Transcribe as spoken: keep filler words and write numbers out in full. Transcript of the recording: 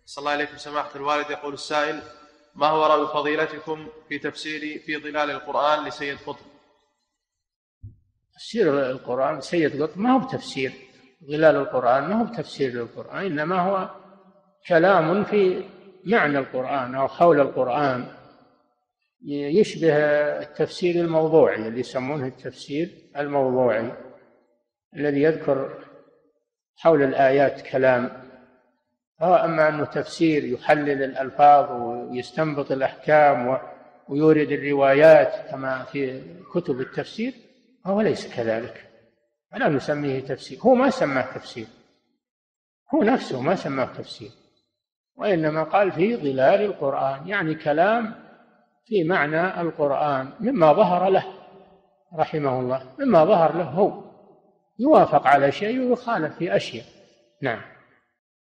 صلى الله عليكم سماحة الوالد. يقول السائل: ما هو رأي فضيلتكم في تفسير في ظلال القرآن لسيد قطب؟ تفسير القرآن سيد قطب ما هو بتفسير، ظلال القرآن ما هو بتفسير للقرآن، إنما هو كلام في معنى القرآن أو حول القرآن، يشبه التفسير الموضوعي اللي يسمونه التفسير الموضوعي، الذي يذكر حول الآيات كلام. أما أنه تفسير يحلل الألفاظ ويستنبط الأحكام ويورد الروايات كما في كتب التفسير، هو ليس كذلك، فلا نسميه تفسير. هو ما سماه تفسير، هو نفسه ما سماه تفسير، وإنما قال في ظلال القرآن، يعني كلام في معنى القرآن مما ظهر له رحمه الله، مما ظهر له هو، يوافق على شيء ويخالف في أشياء. نعم.